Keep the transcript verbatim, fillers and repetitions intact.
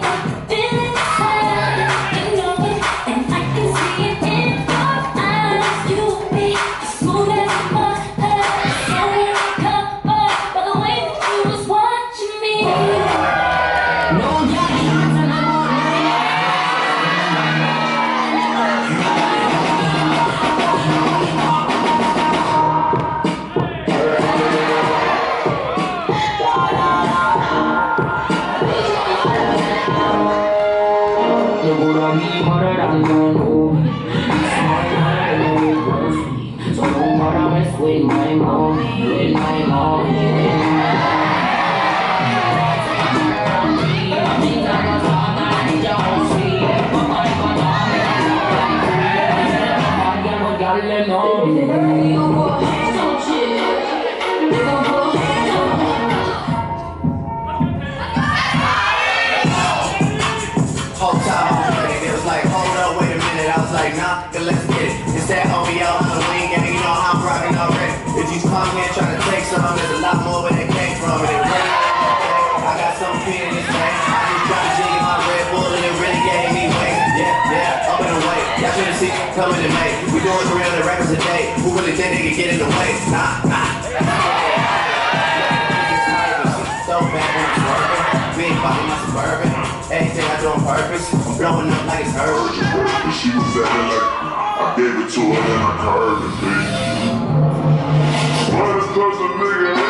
Coming in May, we doing three hundred records a day. Who really think they can get in the way? Nah, nah. So bad when I'm working. Big body, my suburban. Everything I do on purpose. Blowing up like it's her. She was acting like I gave it to her and I curved it, baby. But it's cause a nigga